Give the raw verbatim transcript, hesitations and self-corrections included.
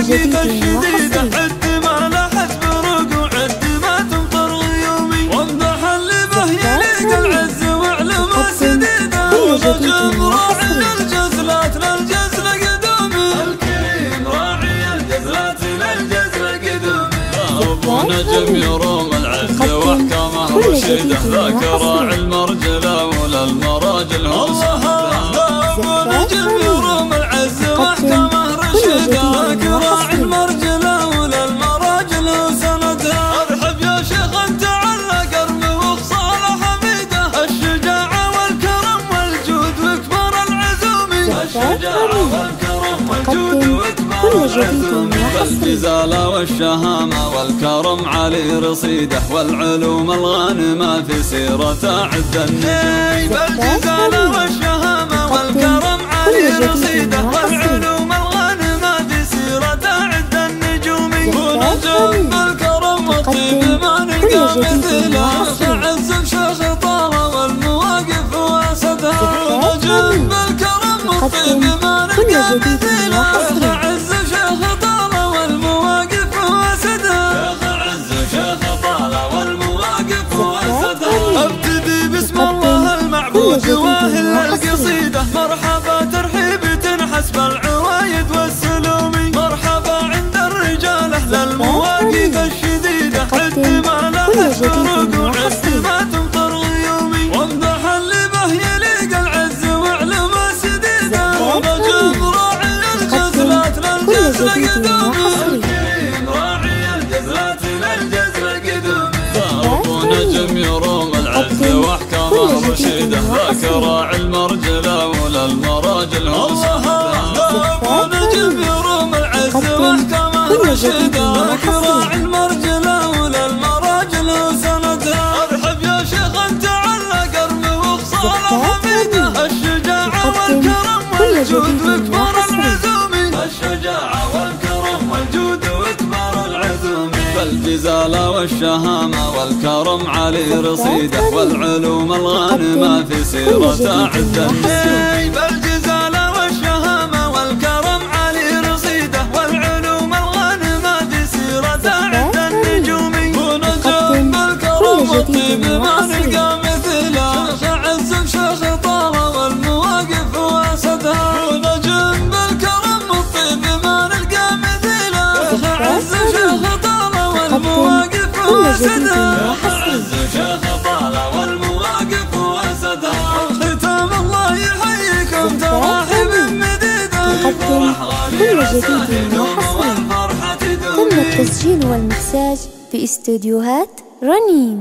المواقف الشديدة. عد ما لاحت برقوع عد ما تمطر غيومي، وامدح اللي به يليق العز واعلمه سديده، ونجم راعي الجزلات للجزل قدومي، الكريم راعي الجزلات للجزل قدومي. ربنا نجم يروم العز واحكامه رشيده، ذاك راعي المرجله ولا المراجل هو سهله. نجم يروم العز واحكامه رشيده، ذاك راعي المرجله ولا المراجل هو سندها. ارحب يا شيخ انت على قرمه وخصاله حميده، الشجاعه والكرم والجود واكبر العزومي، الشجاعه والكرم والجود واكبر العزومي. بالجزاله والشهامه والكرم علي رصيده، والعلوم الغانمه في سيرته عد النجوم. بالجزاله والشهامه والكرم علي رصيده، والعلوم الغانمه في سيرته عد النجوم. ونجم بالكرم والطيب ما نلقى مثله، عز بشيخ طاره والمواقف واسدها. ونجم بالكرم والطيب ما نلقى مثله، عز بشيخ طاره والمواقف واسدها. عز بشيخ طاره والمواقف واسدها. ابتدي باسم الله المعبود واهل القصيده، مرحبا ترحيب تنحس بالعوايد والسلوم. مرحبا عند الرجال اهل المواقف الشديده، عد ما لاحت برقوع عد ما تمطر غيومي، وامدح اللي به يليق العز واعلمه سديده، ونجم راعي الجزلات للجزل قدومي، الكريم راعي الجزلات للجزل قدومي. ونجم يروم العز واحكامه رشيده، ذاك راعي المرجله ولا المراجل هو سهله. نجم يروم العز واحكامه رشيده، ذاك راعي المرجله ولا المراجل هو سندها. ارحب يا شيخ انت على قرمه وخصاله حميده، الشجاعه والكرم والجود واكبر العزومي، الشجاعه والكرم والجود واكبر العزومي. بالجزاله والشهامه والكرم علي رصيده، والعلوم الغانمه في سيرته عد النجوم. بالجزاله والشهامه والكرم علي رصيده، والعلوم الغانمه في سيرته عد النجوم. ونجم بالكرم والطيب ما نلقى مثله، عز بشيخ طاره والمواقف واسدها. ونجم بالكرم والطيب ما نلقى مثله، عز بشيخ طاره والمواقف واسدها. عز بشيخ طاره والمواقف واسدها. ختام الله يحييكم تراحيب مديده، كل جديد وحصري. تم التسجيل والمكساج في استديوهات رنين.